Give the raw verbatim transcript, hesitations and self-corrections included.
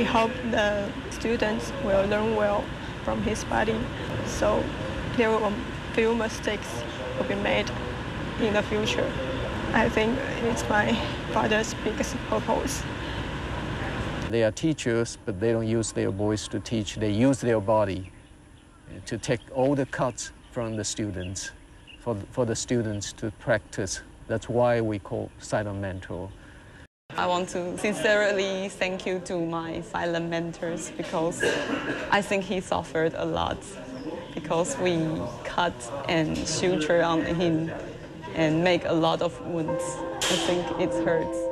hope the students will learn well from his body, so there will few mistakes will be made in the future. I think it's my father's biggest purpose. They are teachers, but they don't use their voice to teach. They use their body to take all the cuts from the students, for, for the students to practice. That's why we call silent mentor. I want to sincerely thank you to my silent mentors because I think he suffered a lot because we cut and suture on him and make a lot of wounds. I think it hurts.